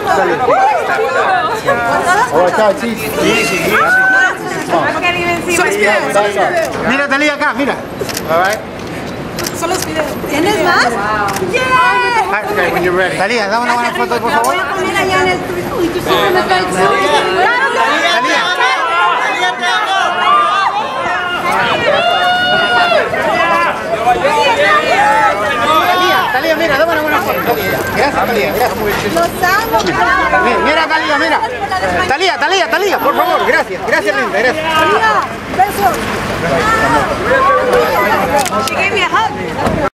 Oh, chao, sí. Mira, Talía acá, mira. Son los videos. ¿Tienes más? Wow. Yeah. Okay, when you're ready. Talía, dame una buena foto, por favor. Voy a poner allá en el... Uy, tú solo me caes. Talía, mira, dame una buena foto. Gracias, Talía, gracias. Los amo. Mira, Talía, mira. Talía, por favor, gracias. Gracias, linda, gracias. Talía, besos. She gave me a hug.